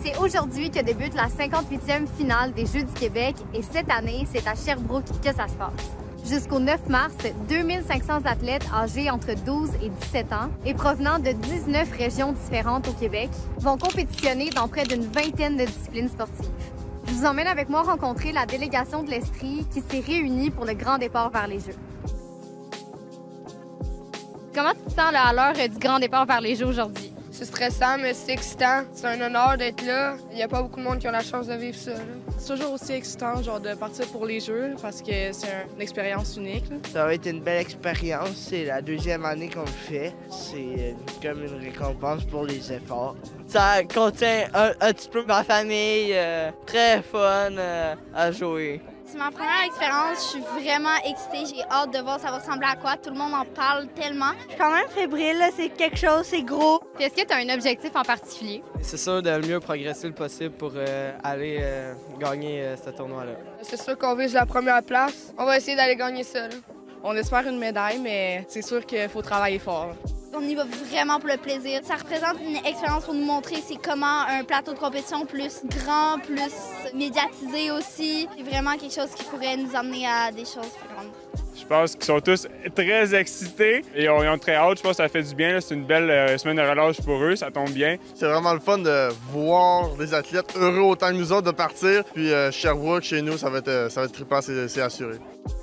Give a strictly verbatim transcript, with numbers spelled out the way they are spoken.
C'est aujourd'hui que débute la cinquante-huitième finale des Jeux du Québec et cette année, c'est à Sherbrooke que ça se passe. Jusqu'au neuf mars, deux mille cinq cents athlètes âgés entre douze et dix-sept ans et provenant de dix-neuf régions différentes au Québec vont compétitionner dans près d'une vingtaine de disciplines sportives. Je vous emmène avec moi rencontrer la délégation de l'Estrie qui s'est réunie pour le grand départ vers les Jeux. Comment tu te sens là, à l'heure du grand départ vers les Jeux aujourd'hui? C'est stressant, mais c'est excitant. C'est un honneur d'être là. Il n'y a pas beaucoup de monde qui a la chance de vivre ça. C'est toujours aussi excitant genre, de partir pour les Jeux parce que c'est une expérience unique. Là. Ça va être une belle expérience. C'est la deuxième année qu'on le fait. C'est comme une récompense pour les efforts. Ça contient un, un petit peu ma famille. Euh, très fun euh, à jouer. C'est ma première expérience, je suis vraiment excitée, j'ai hâte de voir ça va ressembler à quoi, tout le monde en parle tellement. Je suis quand même fébrile, c'est quelque chose, c'est gros. Puis est-ce que tu as un objectif en particulier? C'est sûr de le mieux progresser le possible pour euh, aller euh, gagner euh, ce tournoi-là. C'est sûr qu'on vise la première place. On va essayer d'aller gagner ça. Là. On espère une médaille, mais c'est sûr qu'il faut travailler fort. Là. On y va vraiment pour le plaisir. Ça représente une expérience pour nous montrer c'est comment un plateau de compétition plus grand, plus médiatisé aussi. C'est vraiment quelque chose qui pourrait nous amener à des choses plus grandes. Je pense qu'ils sont tous très excités et ils ont très hâte. Je pense que ça fait du bien. C'est une belle euh, semaine de relâche pour eux. Ça tombe bien. C'est vraiment le fun de voir les athlètes heureux autant que nous autres de partir. Puis euh, Sherbrooke, chez nous, ça va être, ça va être trippant, c'est assuré.